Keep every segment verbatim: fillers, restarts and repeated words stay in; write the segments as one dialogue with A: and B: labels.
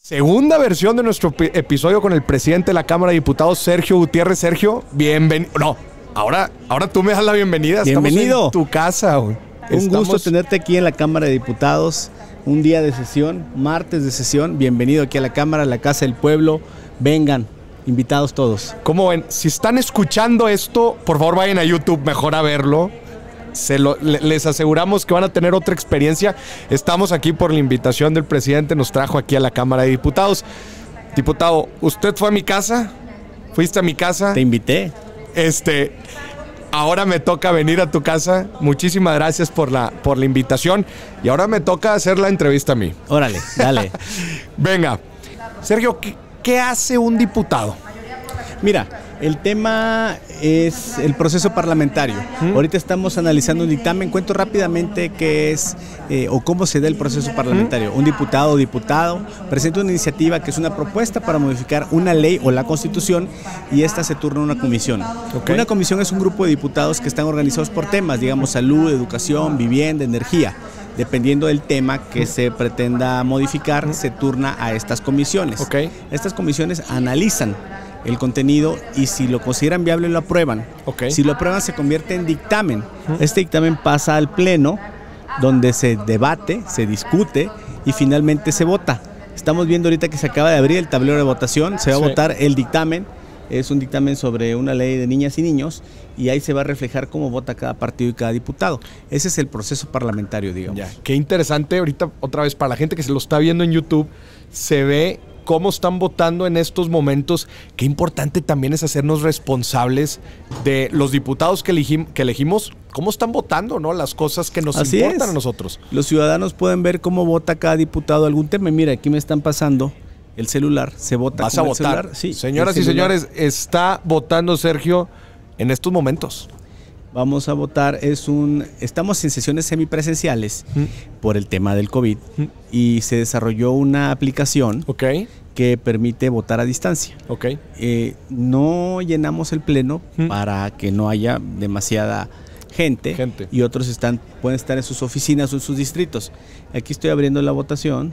A: Segunda versión de nuestro episodio con el presidente de la Cámara de Diputados, Sergio Gutiérrez. Sergio, bienvenido. No, ahora, ahora tú me das la bienvenida.
B: Bienvenido.
A: Estamos en tu casa, güey.
B: Un
A: Estamos...
B: gusto tenerte aquí en la Cámara de Diputados. Un día de sesión, martes de sesión. Bienvenido aquí a la Cámara, a la Casa del Pueblo. Vengan, invitados todos.
A: ¿Cómo ven? Si están escuchando esto, por favor vayan a YouTube mejor a verlo. Se lo, les aseguramos que van a tener otra experiencia. Estamos aquí por la invitación del presidente, nos trajo aquí a la Cámara de Diputados. Diputado, ¿usted fue a mi casa? ¿Fuiste a mi casa?
B: Te invité.
A: Este, ahora me toca venir a tu casa. Muchísimas gracias por la, por la invitación. Y ahora me toca hacer la entrevista a mí.
B: Órale, dale.
A: Venga, Sergio, ¿qué, qué hace un diputado?
B: Mira, el tema es el proceso parlamentario. ¿Mm? Ahorita estamos analizando un dictamen. Cuento rápidamente qué es eh, o cómo se da el proceso parlamentario. ¿Mm? Un diputado o diputado presenta una iniciativa que es una propuesta para modificar una ley o la Constitución y esta se turna a una comisión. Okay. Una comisión es un grupo de diputados que están organizados por temas, digamos salud, educación, vivienda, energía. Dependiendo del tema que se pretenda modificar, se turna a estas comisiones. Okay. Estas comisiones analizan el contenido y si lo consideran viable lo aprueban. Okay. Si lo aprueban se convierte en dictamen. Uh-huh. Este dictamen pasa al pleno donde se debate, se discute y finalmente se vota. Estamos viendo ahorita que se acaba de abrir el tablero de votación, se va sí. a votar el dictamen. Es un dictamen sobre una ley de niñas y niños y ahí se va a reflejar cómo vota cada partido y cada diputado. Ese es el proceso parlamentario, digamos.
A: Ya, qué interesante. Ahorita otra vez para la gente que se lo está viendo en YouTube, se ve cómo están votando en estos momentos. Qué importante también es hacernos responsables de los diputados que, elegim que elegimos, cómo están votando, ¿no? Las cosas que nos Así importan es. a nosotros.
B: Los ciudadanos pueden ver cómo vota cada diputado algún tema. Mira, aquí me están pasando el celular, se vota.
A: ¿Vas a votar? Sí, señoras y señores, está votando Sergio en estos momentos.
B: Vamos a votar, es un, estamos en sesiones semipresenciales ¿Mm? por el tema del COVID ¿Mm? y se desarrolló una aplicación okay. que permite votar a distancia. Okay. Eh, no llenamos el pleno ¿Mm? para que no haya demasiada gente, gente y otros están, pueden estar en sus oficinas o en sus distritos. Aquí estoy abriendo la votación.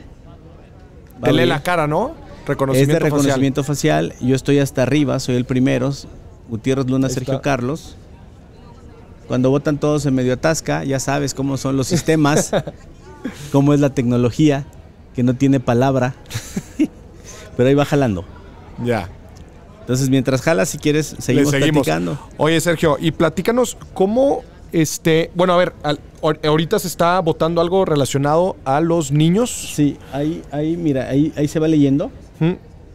A: Dele la cara, ¿no? Reconocimiento
B: es de reconocimiento facial. facial. Yo estoy hasta arriba, soy el primero. Gutiérrez Luna, Sergio Carlos. Cuando votan todos se medio atasca, ya sabes cómo son los sistemas, cómo es la tecnología, que no tiene palabra, pero ahí va jalando.
A: Ya.
B: Entonces, mientras jalas, si quieres, seguimos, seguimos platicando.
A: Oye, Sergio, y platícanos cómo, este, bueno, a ver, al, ahorita se está votando algo relacionado a los niños.
B: Sí, ahí, ahí mira, ahí, ahí se va leyendo ¿Mm?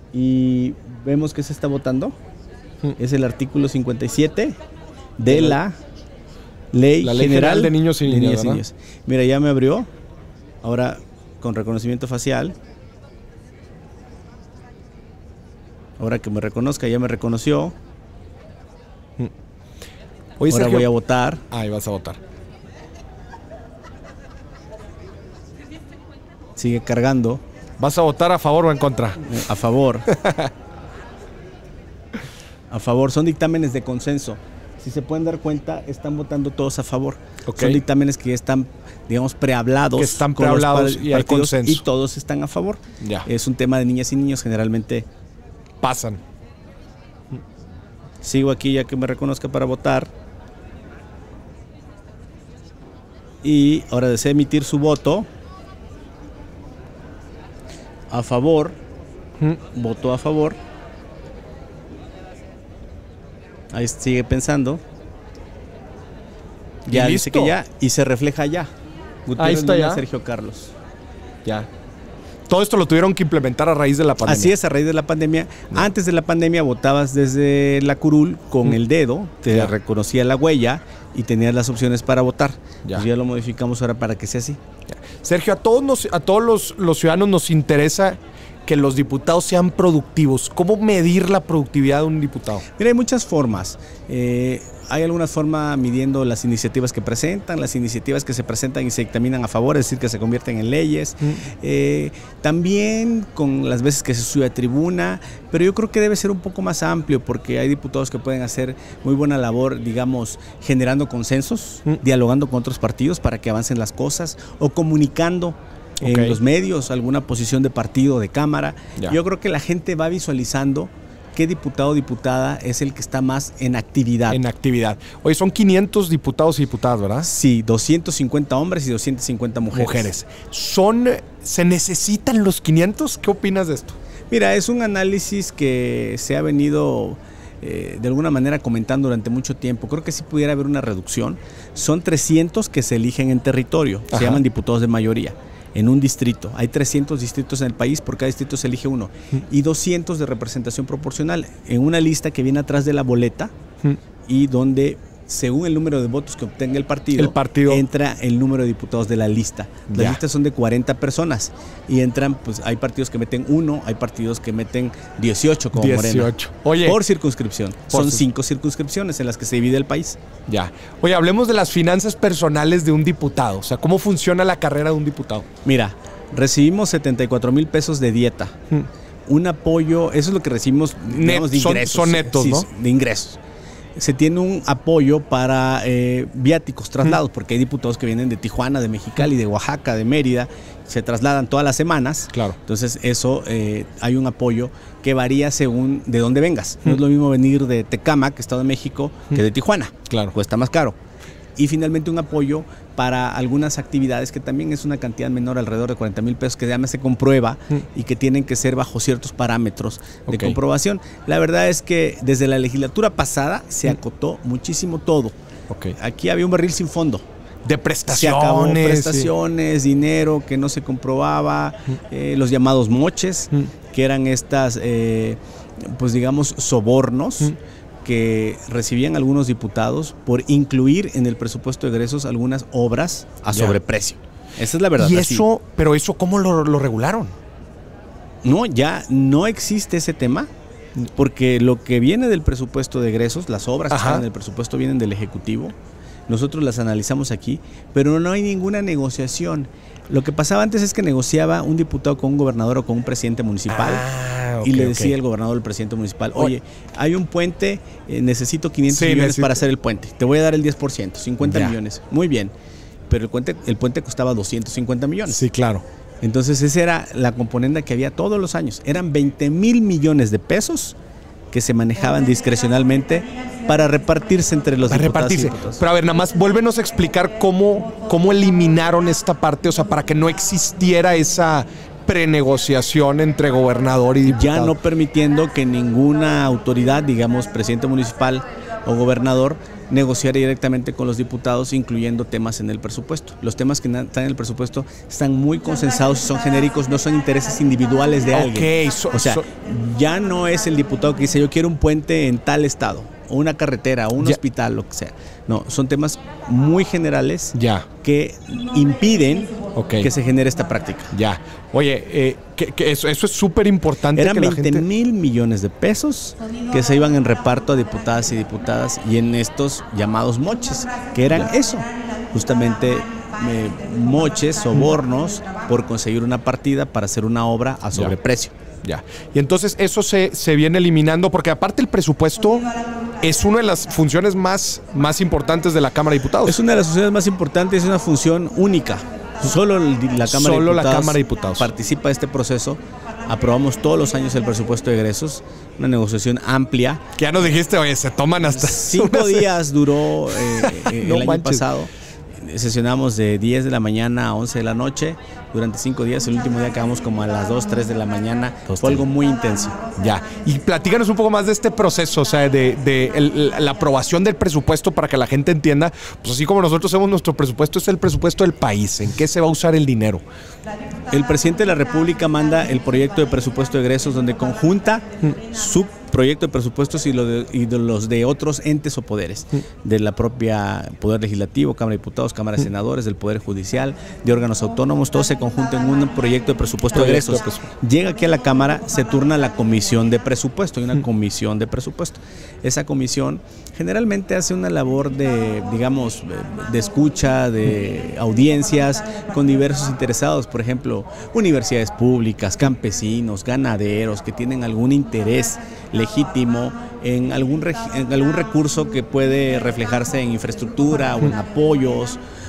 B: y vemos que se está votando. ¿Mm? Es el artículo cincuenta y siete de ¿Mm? la... Ley,
A: la ley
B: general,
A: general de niños y niñas, niñas, y niños.
B: Mira, ya me abrió. Ahora con reconocimiento facial. Ahora que me reconozca, ya me reconoció. Oye, ahora Sergio, voy a votar.
A: Ahí vas a votar.
B: Sigue cargando.
A: ¿Vas a votar a favor o en contra?
B: A favor. A favor. Son dictámenes de consenso. Si se pueden dar cuenta, están votando todos a favor. Okay. Son dictámenes que ya están, digamos, prehablados.
A: Que están prehablados y hay consenso.
B: Y todos están a favor.
A: Ya.
B: Es un tema de niñas y niños, generalmente
A: pasan.
B: Sigo aquí ya que me reconozca para votar. Y ahora desea emitir su voto. A favor. ¿Mm? Votó a favor. Ahí sigue pensando. Ya dice que ya. Y se refleja ya.
A: Gutiérrez Ahí está ya.
B: Sergio Carlos.
A: Ya. Todo esto lo tuvieron que implementar a raíz de la pandemia.
B: Así es, a raíz de la pandemia. No. Antes de la pandemia votabas desde la curul con mm. el dedo, te ya. reconocía la huella y tenías las opciones para votar. Ya, pues ya lo modificamos ahora para que sea así.
A: Ya. Sergio, a todos, nos, a todos los, los ciudadanos nos interesa que los diputados sean productivos. ¿Cómo medir la productividad de un diputado?
B: Mira, hay muchas formas. Eh, hay alguna forma midiendo las iniciativas que presentan, las iniciativas que se presentan y se dictaminan a favor, es decir, que se convierten en leyes. Mm. Eh, también con las veces que se sube a tribuna, pero yo creo que debe ser un poco más amplio porque hay diputados que pueden hacer muy buena labor, digamos, generando consensos, mm. dialogando con otros partidos para que avancen las cosas o comunicando en
A: okay.
B: los medios, alguna posición de partido, de cámara.
A: Ya.
B: Yo creo que la gente va visualizando qué diputado o diputada es el que está más en actividad.
A: En actividad. Oye, son quinientos diputados y diputadas, ¿verdad?
B: Sí, doscientos cincuenta hombres y doscientas cincuenta mujeres.
A: Mujeres. Son, ¿se necesitan los quinientos? ¿Qué opinas de esto?
B: Mira, es un análisis que se ha venido eh, de alguna manera comentando durante mucho tiempo. Creo que sí pudiera haber una reducción. Son trescientos que se eligen en territorio,
A: Ajá.
B: se llaman diputados de mayoría. En un distrito, hay trescientos distritos en el país, por cada distrito se elige uno, y doscientos de representación proporcional, en una lista que viene atrás de la boleta y donde, según el número de votos que obtenga el partido,
A: el partido
B: entra el número de diputados de la lista. Las
A: ya.
B: listas son de cuarenta personas y entran, pues hay partidos que meten uno, hay partidos que meten dieciocho como
A: dieciocho.
B: Morena.
A: Oye,
B: por circunscripción.
A: Por
B: son
A: su...
B: cinco circunscripciones en las que se divide el país.
A: Ya. Oye, hablemos de las finanzas personales de un diputado. O sea, ¿cómo funciona la carrera de un diputado?
B: Mira, recibimos setenta y cuatro mil pesos de dieta. Hmm. Un apoyo, eso es lo que recibimos, digamos, de ingresos.
A: Son, son netos,
B: sí,
A: ¿no?
B: De ingresos. Se tiene un apoyo para eh, viáticos, traslados, mm. porque hay diputados que vienen de Tijuana, de Mexicali, de Oaxaca, de Mérida, se trasladan todas las semanas.
A: Claro.
B: Entonces eso, eh, hay un apoyo que varía según de dónde vengas. Mm. No es lo mismo venir de Tecámac, Estado de México, mm. que de Tijuana.
A: Claro.
B: Cuesta más caro. Y finalmente un apoyo para algunas actividades que también es una cantidad menor, alrededor de cuarenta mil pesos, que además se comprueba mm. y que tienen que ser bajo ciertos parámetros de okay. comprobación. La verdad es que desde la legislatura pasada se acotó mm. muchísimo todo.
A: Okay.
B: Aquí había un barril sin fondo.
A: De prestaciones.
B: Se acabó prestaciones, sí. dinero que no se comprobaba, mm. eh, los llamados moches, mm. que eran estas, eh, pues digamos, sobornos. Mm. que recibían algunos diputados por incluir en el presupuesto de egresos algunas obras a ya. sobreprecio. Esa es la verdad.
A: ¿Y eso, así. pero eso cómo lo, lo regularon?
B: No, ya no existe ese tema, porque lo que viene del presupuesto de egresos, las obras Ajá. que están en el presupuesto vienen del Ejecutivo, nosotros las analizamos aquí, pero no hay ninguna negociación. Lo que pasaba antes es que negociaba un diputado con un gobernador o con un presidente municipal. Ah, okay, y le decía okay. el gobernador al presidente municipal, oye, hay un puente, eh, necesito quinientos sí, millones necesito. para hacer el puente, te voy a dar el diez por ciento, cincuenta ya. millones, muy bien, pero el puente, el puente costaba doscientos cincuenta millones.
A: Sí, claro.
B: Entonces esa era la componenda que había todos los años, eran veinte mil millones de pesos que se manejaban discrecionalmente para repartirse entre los
A: para
B: diputados
A: repartirse.
B: y diputados.
A: Pero a ver, nada más, vuélvenos a explicar cómo, cómo eliminaron esta parte, o sea, para que no existiera esa prenegociación entre gobernador y diputado.
B: Ya no permitiendo que ninguna autoridad, digamos, presidente municipal o gobernador, negociar directamente con los diputados, incluyendo temas en el presupuesto. Los temas que están en el presupuesto están muy consensados, son genéricos, no son intereses individuales de alguien.
A: Okay, so,
B: o sea,
A: so,
B: ya no es el diputado que dice yo quiero un puente en tal estado, o una carretera, o un ya. hospital, lo que sea. No, son temas muy generales
A: ya.
B: que impiden
A: okay.
B: que se genere esta práctica.
A: Ya. Oye, eh, que, que eso, eso es súper importante.
B: Eran
A: que
B: veinte
A: gente...
B: mil millones de pesos que se iban en reparto a diputadas y diputadas y en estos llamados moches, que eran ya. eso, justamente eh, moches, sobornos por conseguir una partida para hacer una obra a sobreprecio.
A: Ya. Y entonces eso se, se viene eliminando, porque aparte el presupuesto es una de las funciones más, más importantes de la Cámara de Diputados.
B: Es una de las funciones más importantes, es una función única. Solo la Cámara,
A: Solo
B: de, Diputados
A: la Cámara de Diputados
B: participa de este proceso. Aprobamos todos los años el presupuesto de egresos, una negociación amplia.
A: Que ya nos dijiste, oye, se toman hasta...
B: Cinco días duró eh, el no año manches. pasado. Sesionamos de diez de la mañana a once de la noche durante cinco días. El último día acabamos como a las dos, tres de la mañana. Fue algo muy intenso.
A: Ya. Y platícanos un poco más de este proceso, o sea, de, de el, la aprobación del presupuesto para que la gente entienda, pues así como nosotros hacemos nuestro presupuesto, es el presupuesto del país. ¿En qué se va a usar el dinero?
B: El presidente de la República manda el proyecto de presupuesto de egresos donde conjunta mm. su proyecto de presupuestos y, lo de, y de los de otros entes o poderes, mm. de la propia Poder Legislativo, Cámara de Diputados, Cámara de Senadores, del Poder Judicial, de órganos autónomos, todo se conjunta en un proyecto de presupuesto de egresos. Llega aquí a la Cámara, se turna la comisión de presupuesto, hay una mm. comisión de presupuesto. Esa comisión generalmente hace una labor de, digamos, de escucha, de audiencias con diversos interesados, por ejemplo, universidades públicas, campesinos, ganaderos que tienen algún interés legítimo en algún, en algún recurso que puede reflejarse en infraestructura o en apoyos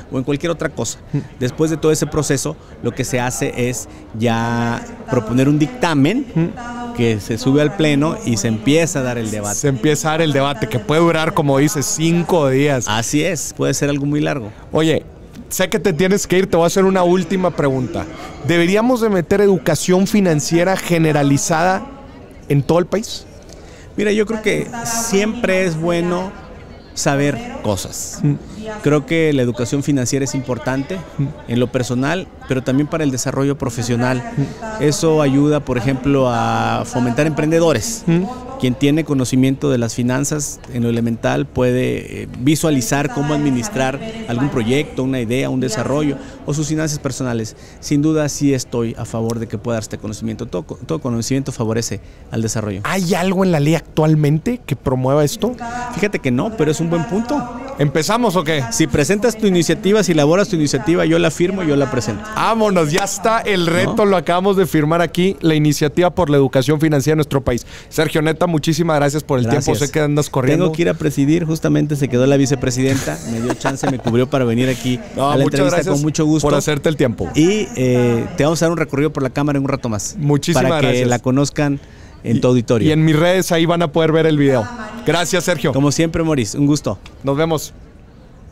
B: o en cualquier otra cosa. Después de todo ese proceso, lo que se hace es ya proponer un dictamen que se sube al pleno y se empieza a dar el debate.
A: Se empieza a dar el debate, que puede durar, como dices, cinco días.
B: Así es, puede ser algo muy largo.
A: Oye, sé que te tienes que ir, te voy a hacer una última pregunta. ¿Deberíamos de meter educación financiera generalizada en todo el país?
B: Mira, yo creo que siempre es bueno saber cosas. Mm. Creo que la educación financiera es importante mm. en lo personal, pero también para el desarrollo profesional. Mm. Eso ayuda, por ejemplo, a fomentar emprendedores. Mm. Quien tiene conocimiento de las finanzas en lo elemental puede eh, visualizar cómo administrar algún proyecto, una idea, un desarrollo o sus finanzas personales. Sin duda sí estoy a favor de que pueda dar este conocimiento. Todo, todo conocimiento favorece al desarrollo.
A: ¿Hay algo en la ley actualmente que promueva esto?
B: Fíjate que no, pero es un buen punto.
A: ¿Empezamos o qué?
B: Si presentas tu iniciativa, si elaboras tu iniciativa, yo la firmo y yo la presento.
A: Vámonos, ya está el reto, ¿no? Lo acabamos de firmar aquí, la iniciativa por la educación financiera en nuestro país. Sergio, neta, muchísimas gracias por el gracias. tiempo. Sé que andas corriendo.
B: Tengo que ir a presidir, justamente se quedó la vicepresidenta, me dio chance, me cubrió para venir aquí
A: no,
B: a la entrevista con mucho gusto.
A: Por hacerte el tiempo.
B: Y eh, te vamos a dar un recorrido por la cámara en un rato más.
A: Muchísimas
B: para que
A: gracias.
B: la conozcan en
A: y,
B: tu auditorio.
A: Y en mis redes ahí van a poder ver el video. Gracias, Sergio.
B: Como siempre, Maurice, un gusto.
A: Nos vemos.